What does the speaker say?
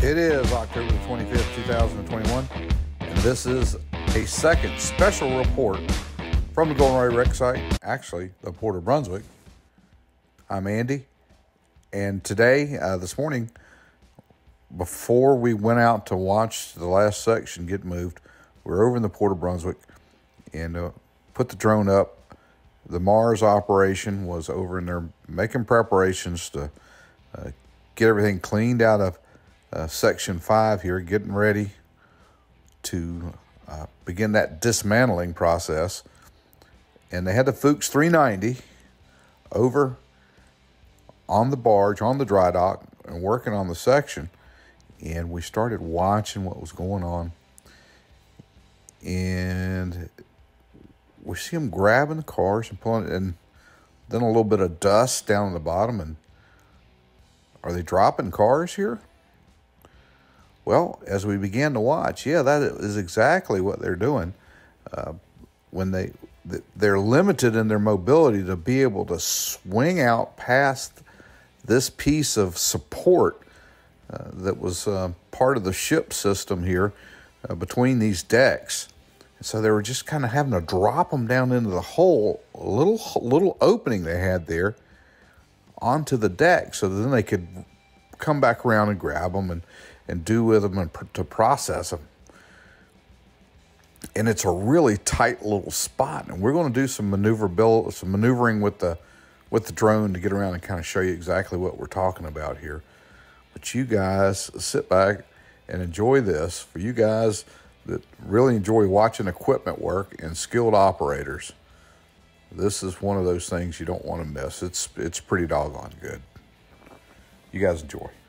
It is October the 25th, 2021, and this is a second special report from the Golden Ray Wreck site, actually, the Port of Brunswick. I'm Andy, and today, this morning, before we went out to watch the last section get moved, we were over in the Port of Brunswick and put the drone up. The Mars operation was over in there making preparations to get everything cleaned out of Section 5 here, getting ready to begin that dismantling process. And they had the Fuchs 390 over on the barge, on the dry dock, and working on the section. And we started watching what was going on. And we see them grabbing the cars and pulling it, and then a little bit of dust down on the bottom. And are they dropping cars here? Well, as we began to watch, yeah, that is exactly what they're doing. When they're limited in their mobility to be able to swing out past this piece of support that was part of the ship system here between these decks. So they were just kind of having to drop them down into the hole, a little opening they had there, onto the deck, so then they could come back around and grab them and do with them and to process them. And it's a really tight little spot, and we're going to do some maneuvering with the drone to get around and kind of show you exactly what we're talking about here. But you guys sit back and enjoy this. For you guys that really enjoy watching equipment work and skilled operators, this is one of those things you don't want to miss. It's pretty doggone good. You guys enjoy.